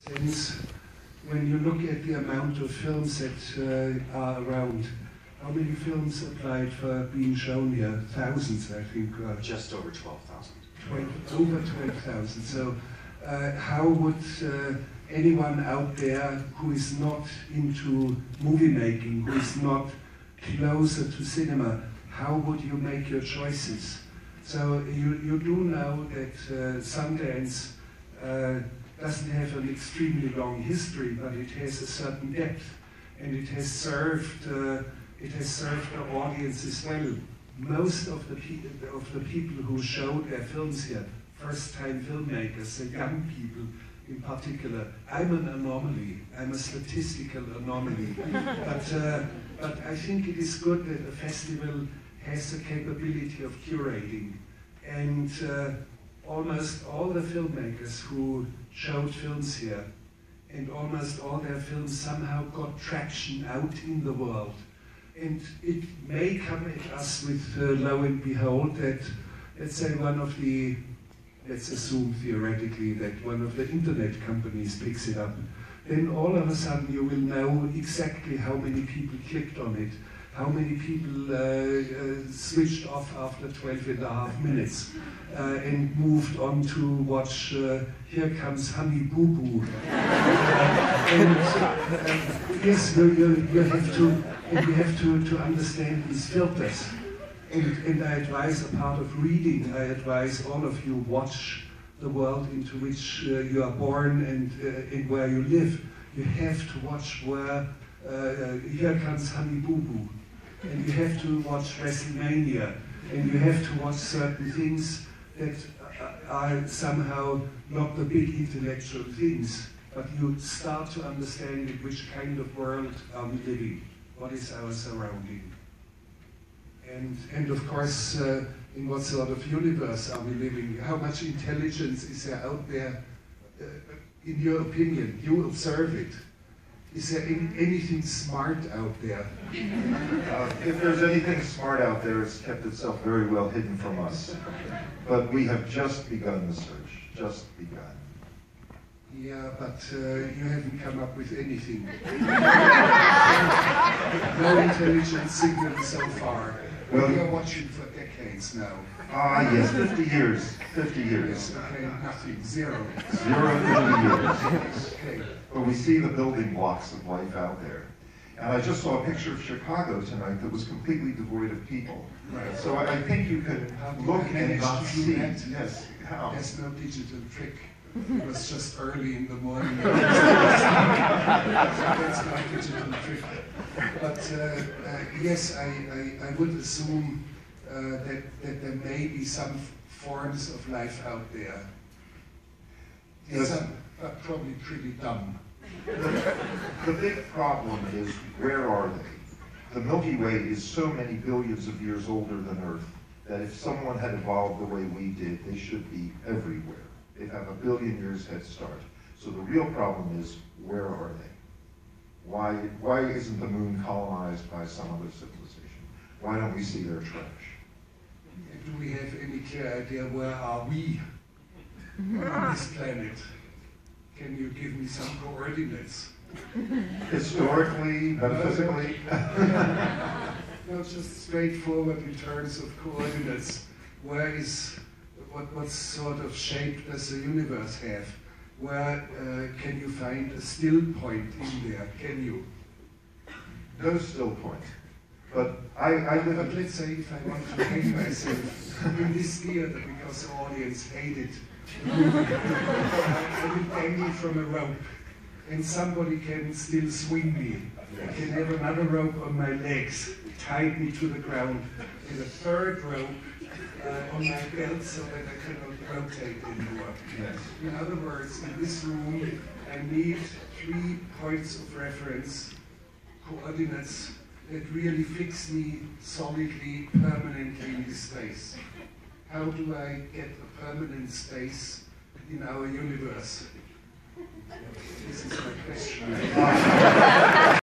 Since when you look at the amount of films that are around, how many films applied for being shown here? Thousands, I think. Just over 12,000. Over 12,000. So how would anyone out there who is not into movie making, who is not closer to cinema, how would you make your choices? So you do know that Sundance doesn't have an extremely long history, but it has a certain depth, and it has served the audiences well. Most of the people who showed their films here, first-time filmmakers, the young people in particular. I'm an anomaly. I'm a statistical anomaly. But I think it is good that a festival has the capability of curating, and almost all the filmmakers who showed films here, and almost all their films somehow got traction out in the world. And it may come at us with, lo and behold, that, let's say, let's assume theoretically that one of the internet companies picks it up. Then all of a sudden you will know exactly how many people clicked on it, how many people switched off after 12.5 minutes and moved on to watch Here Comes Honey Boo Boo. Yes, you have to understand these filters. And I advise, a part of reading, I advise all of you watch the world into which you are born and where you live. You have to watch where Here Comes Honey Boo Boo. And you have to watch WrestleMania. And you have to watch certain things that are somehow not the big intellectual things, but you start to understand in which kind of world are we living, what is our surrounding. And of course, in what sort of universe are we living? How much intelligence is there out there? In your opinion, you observe it. Is there anything smart out there? If there's anything smart out there, it's kept itself very well hidden from us. But we have just begun the search, just begun. Yeah, but you haven't come up with anything. No intelligent signal so far. Well, we are watching for decades now. Ah, yes, 50 years. 50 years. Okay, nothing. Zero. 50 years. Okay. But we see the building blocks of life out there. And I just saw a picture of Chicago tonight that was completely devoid of people. Right. So I think you can look and not see. Yes. How? There's no digital trick. It was just early in the morning. So that's not digital trick. But yes, I would assume that there may be some forms of life out there. Yes. But probably pretty dumb. The big problem is, where are they? The Milky Way is so many billions of years older than Earth that if someone had evolved the way we did, they should be everywhere. They have a billion years head start. So the real problem is, where are they? Why isn't the moon colonized by some other civilization? Why don't we see their trash? Do we have any clear idea where are we on this planet? Can you give me some coordinates? Historically, metaphysically? No, just straightforward in terms of coordinates. Where is, what sort of shape does the universe have? Where can you find a still point in there? Can you? No still point. But but let's say if I want to hang myself in this theater because the audience hated I will dangle from a rope, and somebody can still swing me. I can have another rope on my legs, tied me to the ground, and a third rope on my belt so that I cannot rotate anymore. Yes. In other words, in this room, I need 3 points of reference, coordinates, that really fix me solidly, permanently in this space. How do I get a permanent space in our universe? This is my question.